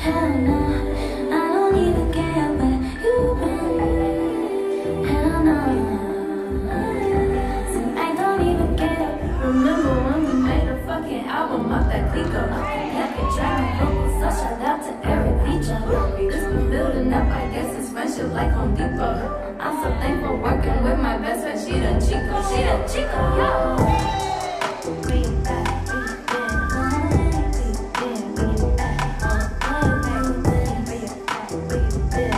Hell no, I don't even care where you've been. Hell no, so I don't even care. Remember when we made a fucking album off that Clico? Never trying to focus, so shout out to every feature. This been building up, I guess it's friendship like Home Depot. I'm so thankful working with my best friend, she the Chico, yo. Bring it back, bring it back, bring it back, bring it back, bring it back.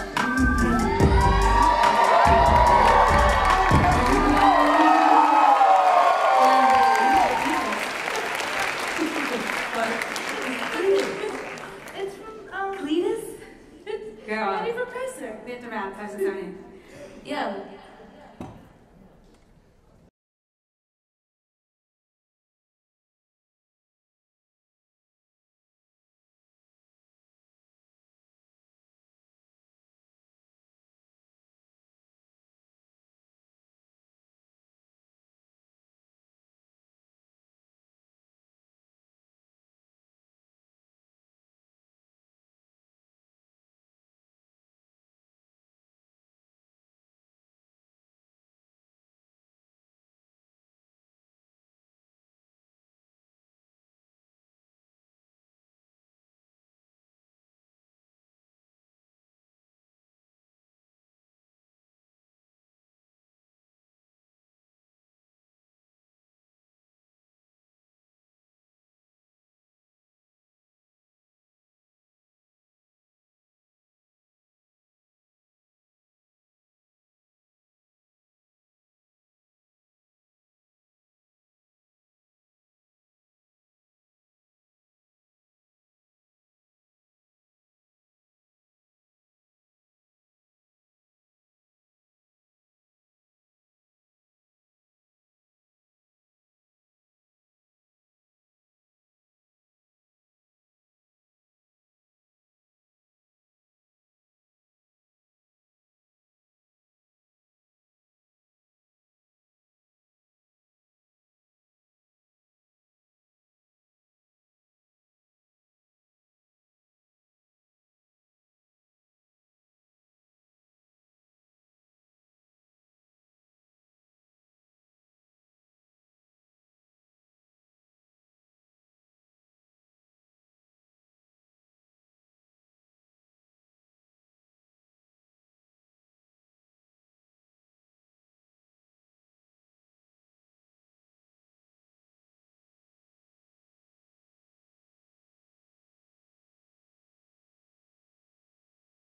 It's from Cletus? Girl. Ready for Presser. We have to wrap. 5, 6, 7, 8. Yeah.